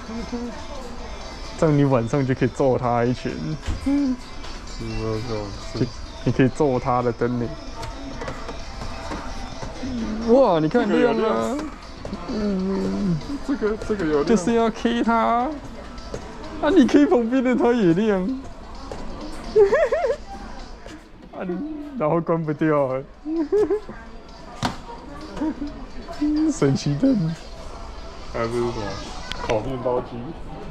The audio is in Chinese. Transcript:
这样你晚上就可以揍他一拳。 没有这种事。 你可以揍他的灯呢。哇，你看亮啊！ 这个有亮。 就是要 K 他。啊，你 K 旁边的他也亮。啊，然后关不掉了。神奇灯。 还不是什么烤面包机？